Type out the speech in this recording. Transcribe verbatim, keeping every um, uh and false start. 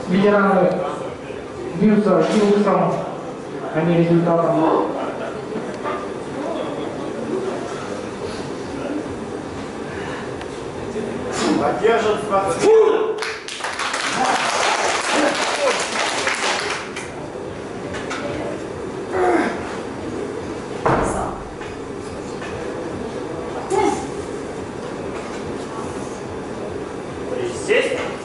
ветераны бьются гилуксом, а не результатом. Поддержат спортсмен. Присесть.